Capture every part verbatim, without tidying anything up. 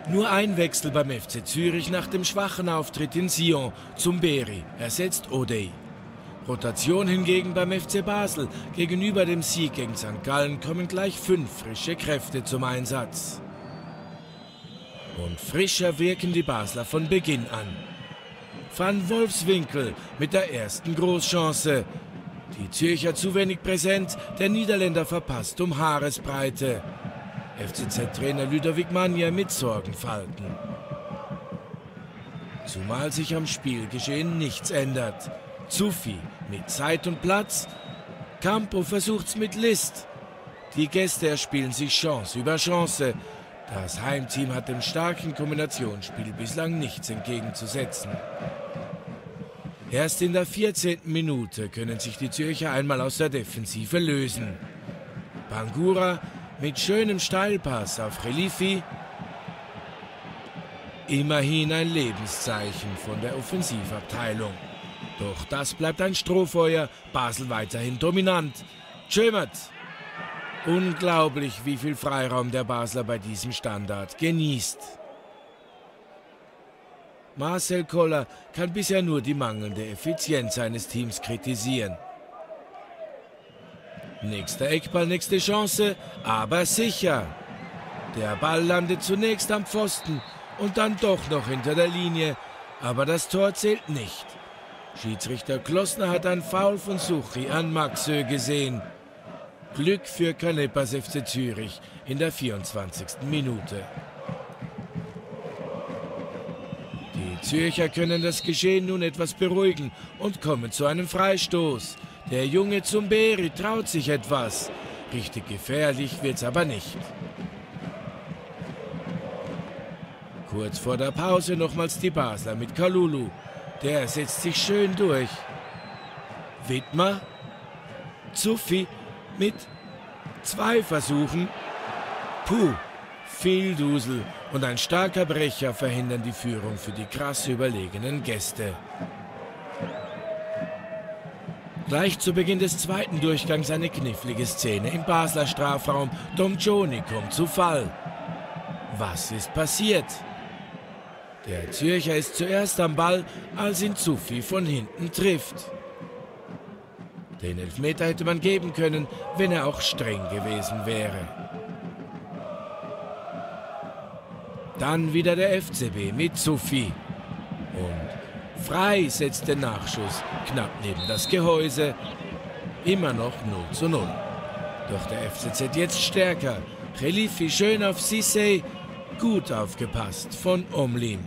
Nur ein Wechsel beim F C Zürich nach dem schwachen Auftritt in Sion. Zumberi ersetzt O'Day. Rotation hingegen beim F C Basel. Gegenüber dem Sieg gegen Sankt Gallen kommen gleich fünf frische Kräfte zum Einsatz. Und frischer wirken die Basler von Beginn an. Van Wolfswinkel mit der ersten Großchance. Die Zürcher zu wenig präsent, der Niederländer verpasst um Haaresbreite. F C Z-Trainer Ludovic Magnier mit Sorgenfalten. Zumal sich am Spielgeschehen nichts ändert. Zuffi mit Zeit und Platz. Campo versucht's mit List. Die Gäste erspielen sich Chance über Chance. Das Heimteam hat dem starken Kombinationsspiel bislang nichts entgegenzusetzen. Erst in der vierzehnten Minute können sich die Zürcher einmal aus der Defensive lösen. Bangura mit schönem Steilpass auf Khelifi. Immerhin ein Lebenszeichen von der Offensivabteilung. Doch das bleibt ein Strohfeuer, Basel weiterhin dominant. Tschömert. Unglaublich, wie viel Freiraum der Basler bei diesem Standard genießt. Marcel Koller kann bisher nur die mangelnde Effizienz seines Teams kritisieren. Nächster Eckball, nächste Chance, aber sicher. Der Ball landet zunächst am Pfosten und dann doch noch hinter der Linie, aber das Tor zählt nicht. Schiedsrichter Klossner hat ein Foul von Suchi an Maxö gesehen. Glück für Canepas F C Zürich in der vierundzwanzigsten Minute. Die Zürcher können das Geschehen nun etwas beruhigen und kommen zu einem Freistoß. Der junge Zumberi traut sich etwas. Richtig gefährlich wird's aber nicht. Kurz vor der Pause nochmals die Basler mit Kalulu. Der setzt sich schön durch. Wittmer. Zuffi mit zwei Versuchen. Puh, viel Dusel und ein starker Brecher verhindern die Führung für die krass überlegenen Gäste. Gleich zu Beginn des zweiten Durchgangs eine knifflige Szene im Basler Strafraum. Domjoni kommt zu Fall. Was ist passiert? Der Zürcher ist zuerst am Ball, als ihn Zuffi von hinten trifft. Den Elfmeter hätte man geben können, wenn er auch streng gewesen wäre. Dann wieder der F C B mit Zuffi. Und Frei setzt den Nachschuss knapp neben das Gehäuse. Immer noch null zu null. Doch der F C Z jetzt stärker. Khelifi schön auf Cissé. Gut aufgepasst von Omlin.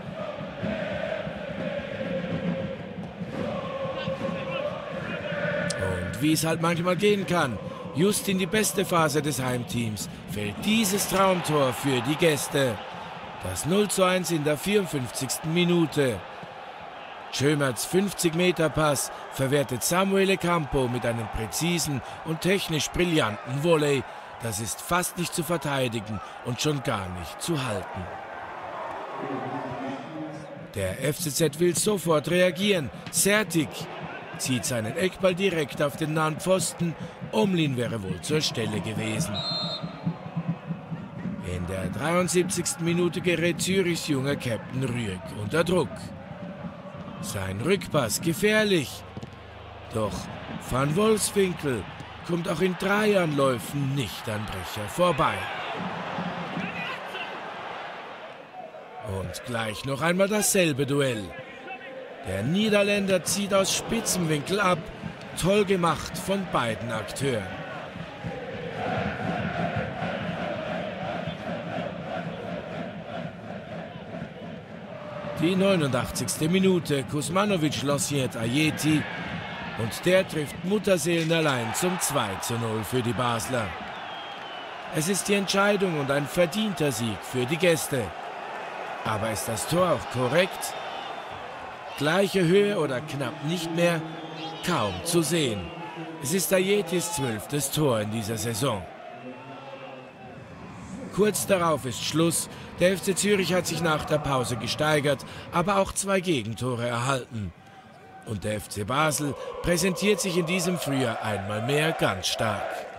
Und wie es halt manchmal gehen kann, just in die beste Phase des Heimteams fällt dieses Traumtor für die Gäste. Das null zu eins in der vierundfünfzigsten Minute. Tschömerts fünfzig Meter Pass verwertet Samuele Campo mit einem präzisen und technisch brillanten Volley. Das ist fast nicht zu verteidigen und schon gar nicht zu halten. Der F C Z will sofort reagieren. Sertic zieht seinen Eckball direkt auf den nahen Pfosten. Omlin wäre wohl zur Stelle gewesen. In der dreiundsiebzigsten Minute gerät Zürichs junger Captain Rüegg unter Druck. Sein Rückpass gefährlich. Doch Van Wolfswinkel kommt auch in drei Anläufen nicht an Brecher vorbei. Und gleich noch einmal dasselbe Duell. Der Niederländer zieht aus Spitzenwinkel ab. Toll gemacht von beiden Akteuren. Die neunundachtzigste Minute. Kuzmanovic lanciert Ajeti. Und der trifft mutterseelenallein zum zwei zu null für die Basler. Es ist die Entscheidung und ein verdienter Sieg für die Gäste. Aber ist das Tor auch korrekt? Gleiche Höhe oder knapp nicht mehr? Kaum zu sehen. Es ist Ajetis zwölftes Tor in dieser Saison. Kurz darauf ist Schluss. Der F C Zürich hat sich nach der Pause gesteigert, aber auch zwei Gegentore erhalten. Und der F C Basel präsentiert sich in diesem Frühjahr einmal mehr ganz stark.